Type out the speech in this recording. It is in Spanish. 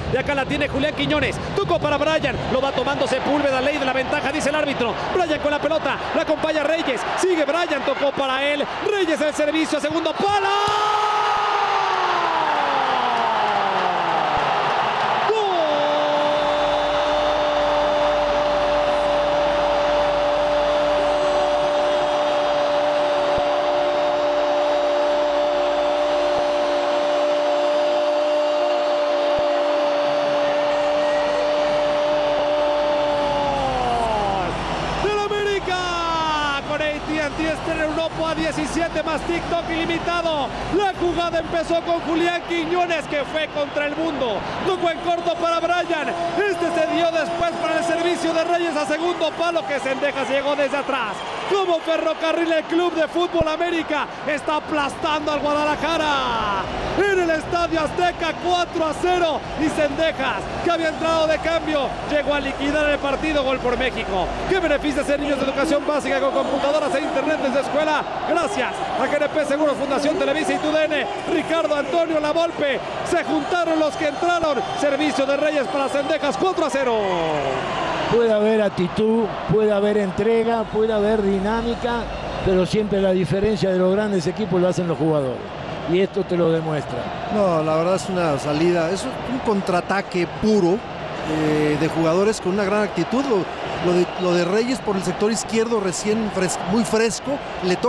De acá la tiene Julián Quiñones. Tocó para Brian. Lo va tomando Sepúlveda. Ley de la ventaja, dice el árbitro. Brian con la pelota. La acompaña Reyes. Sigue Brian. Tocó para él. Reyes el servicio a segundo palo. AT&T Extreme Europa a 17 más TikTok ilimitado. La jugada empezó con Julián Quiñones, que fue contra el mundo. Tocó en corto para Brian. Este se dio después para el servicio de Reyes a segundo palo, que Cendejas llegó desde atrás. Como Ferrocarril, el Club de Fútbol América está aplastando al Guadalajara en el Estadio Azteca 4-0. Y Cendejas, que había entrado de cambio, llegó a liquidar el partido. Gol por México. ¿Qué beneficia ser niños de educación básica con computadoras e internet desde escuela? Gracias a GNP Seguros, Fundación Televisa y TUDN. Ricardo Antonio Lavolpe. Se juntaron los que entraron. Servicio de Reyes para Cendejas 4-0. Puede haber actitud, puede haber entrega, puede haber dinámica, pero siempre la diferencia de los grandes equipos lo hacen los jugadores. Y esto te lo demuestra. No, la verdad es una salida, es un contraataque puro de jugadores con una gran actitud. Lo de Reyes por el sector izquierdo recién muy fresco. Le